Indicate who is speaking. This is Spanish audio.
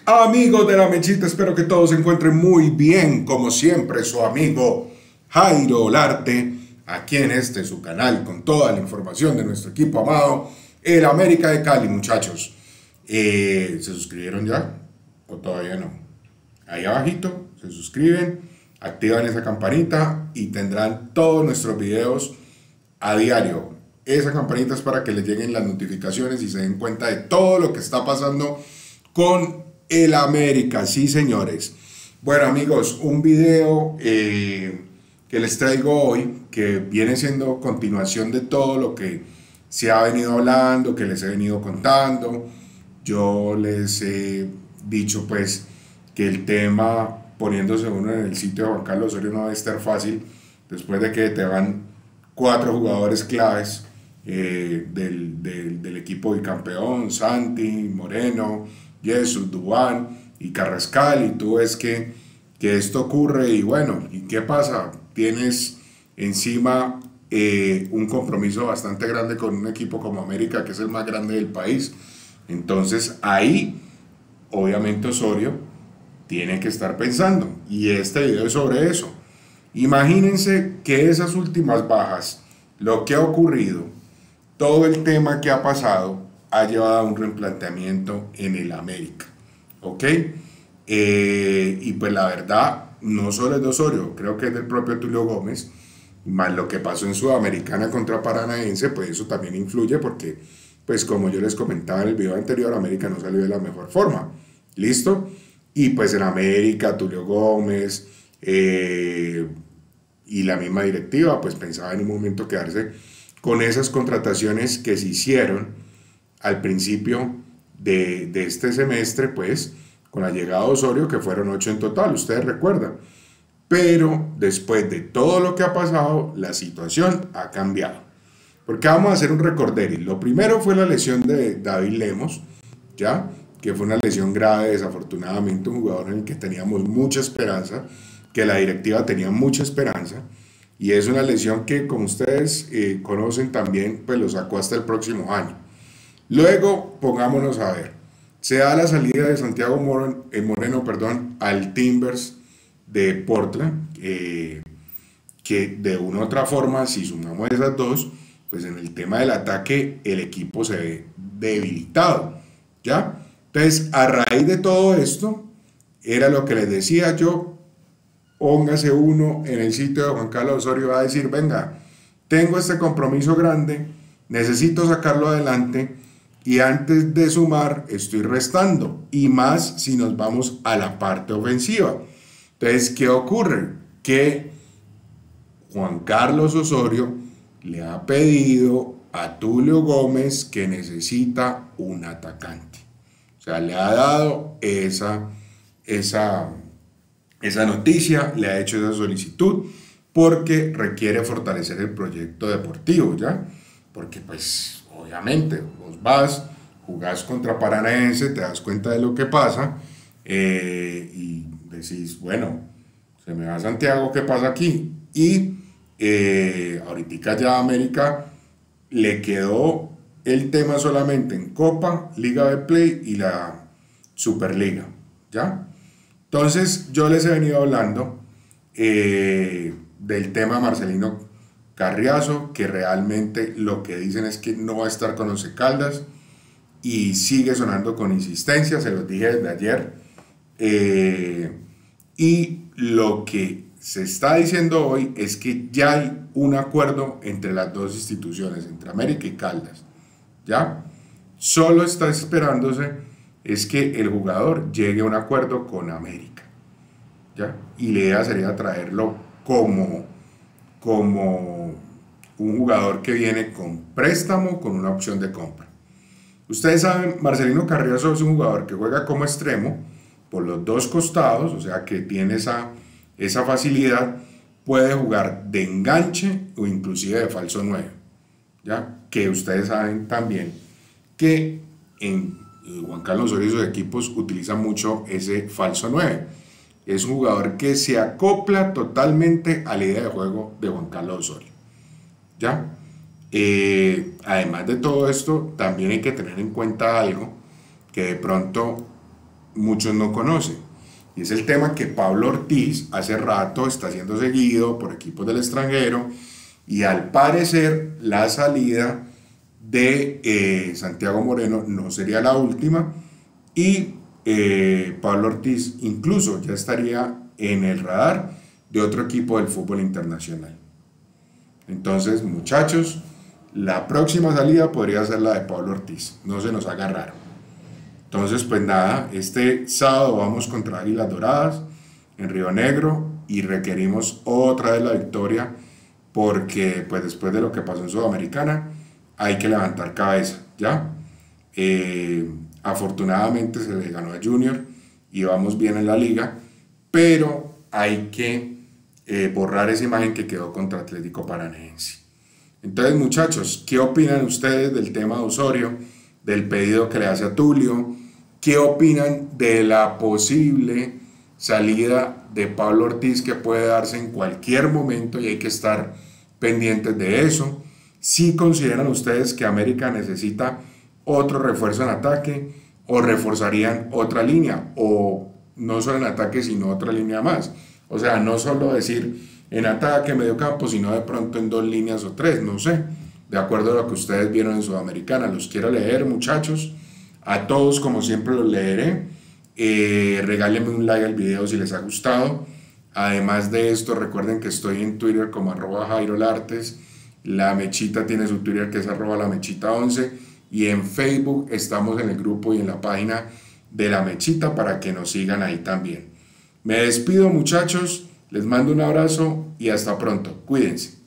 Speaker 1: Amigos de la Mechita, espero que todos se encuentren muy bien, como siempre, su amigo Jairo Olarte, aquí en su canal, con toda la información de nuestro equipo amado, el América de Cali, muchachos. ¿Se suscribieron ya? ¿O todavía no? Ahí abajito, se suscriben, activan esa campanita y tendrán todos nuestros videos a diario. Esa campanita es para que les lleguen las notificaciones y se den cuenta de todo lo que está pasando con el América, sí señores. Bueno amigos, un video que les traigo hoy, que viene siendo continuación de todo lo que se ha venido hablando, que les he venido contando. Yo les he dicho pues que el tema, poniéndose uno en el sitio de Juan Carlos Osorio, no debe estar fácil, después de que te van 4 jugadores claves del equipo bicampeón: Santi, Moreno, Jesús, Duván y Carrascal, y tú ves que esto ocurre. Y bueno, ¿y qué pasa? Tienes encima un compromiso bastante grande con un equipo como América, que es el más grande del país. Entonces ahí, obviamente, Osorio tiene que estar pensando, y este video es sobre eso. Imagínense que esas últimas bajas, lo que ha ocurrido, todo el tema que ha pasado, ha llevado a un replanteamiento en el América, ¿ok? Y pues la verdad, no solo es de Osorio, creo que es del propio Tulio Gómez, más lo que pasó en Sudamericana contra Paranaense, pues eso también influye, porque, pues como yo les comentaba en el video anterior, América no salió de la mejor forma, ¿listo? Y pues en América, Tulio Gómez y la misma directiva, pues pensaba en un momento quedarse con esas contrataciones que se hicieron al principio de este semestre, pues con la llegada de Osorio, que fueron 8 en total, ustedes recuerdan. Pero después de todo lo que ha pasado, la situación ha cambiado. Porque vamos a hacer un recorderis. Lo primero fue la lesión de David Lemos, ¿ya? Que fue una lesión grave, desafortunadamente, un jugador en el que teníamos mucha esperanza, que la directiva tenía mucha esperanza, y es una lesión que, como ustedes conocen también, pues lo sacó hasta el próximo año. Luego, pongámonos a ver, se da la salida de Santiago Moreno, al Timbers de Portland, que de una u otra forma, si sumamos esas dos, pues en el tema del ataque el equipo se ve debilitado, ¿ya? Entonces, a raíz de todo esto, era lo que les decía yo: póngase uno en el sitio de Juan Carlos Osorio, va a decir, venga, tengo este compromiso grande, necesito sacarlo adelante, y antes de sumar estoy restando, y más si nos vamos a la parte ofensiva. Entonces, ¿qué ocurre? Que Juan Carlos Osorio le ha pedido a Tulio Gómez que necesita un atacante. O sea, le ha dado esa noticia, le ha hecho esa solicitud, porque requiere fortalecer el proyecto deportivo, ¿ya? Porque pues obviamente vos vas, jugás contra Paranaense, te das cuenta de lo que pasa, y decís, bueno, se me va Santiago, ¿qué pasa aquí? Y ahorita ya a América le quedó el tema solamente en Copa, Liga de Play y la Superliga, ¿ya? Entonces yo les he venido hablando del tema Marcelino Carriazo, que realmente lo que dicen es que no va a estar con Once Caldas, y sigue sonando con insistencia, se los dije desde ayer. Y lo que se está diciendo hoy es que ya hay un acuerdo entre las dos instituciones, entre América y Caldas, ¿ya? Solo está esperándose es que el jugador llegue a un acuerdo con América, ¿ya? Y la idea sería traerlo como un jugador que viene con préstamo, con una opción de compra. Ustedes saben, Marcelino Carriazo es un jugador que juega como extremo por los dos costados, o sea que tiene esa facilidad. Puede jugar de enganche o inclusive de falso 9, ¿ya? Que ustedes saben también que en Juan Carlos Osorio y sus equipos utilizan mucho ese falso 9. Es un jugador que se acopla totalmente a la idea de juego de Juan Carlos Osorio, ¿ya? Además de todo esto, también hay que tener en cuenta algo, que de pronto muchos no conocen. Y es el tema que Pablo Ortiz hace rato está siendo seguido por equipos del extranjero y al parecer la salida de Santiago Moreno no sería la última y Pablo Ortiz incluso ya estaría en el radar de otro equipo del fútbol internacional. Entonces, muchachos, la próxima salida podría ser la de Pablo Ortiz, no se nos haga raro. Entonces, pues nada, este sábado vamos contra Águilas Doradas en Río Negro y requerimos otra vez la victoria porque pues después de lo que pasó en Sudamericana hay que levantar cabeza, ¿ya? Afortunadamente se le ganó a Junior y vamos bien en la liga, pero hay que borrar esa imagen que quedó contra Atlético Paranaense. Entonces, muchachos, ¿qué opinan ustedes del tema de Osorio, del pedido que le hace a Tulio? ¿Qué opinan de la posible salida de Pablo Ortiz que puede darse en cualquier momento y hay que estar pendientes de eso? ¿Sí consideran ustedes que América necesita otro refuerzo en ataque o reforzarían otra línea o no solo en ataque sino otra línea más? O sea, no solo decir en ataque, medio campo, sino de pronto en 2 líneas o 3, no sé, de acuerdo a lo que ustedes vieron en Sudamericana. Los quiero leer, muchachos, a todos como siempre los leeré. Regálenme un like al video si les ha gustado. Además de esto, recuerden que estoy en Twitter como @JairoLartes. La Mechita tiene su Twitter que es @LaMechita11 y en Facebook estamos en el grupo y en la página de La Mechita para que nos sigan ahí también. Me despido, muchachos, les mando un abrazo y hasta pronto. Cuídense.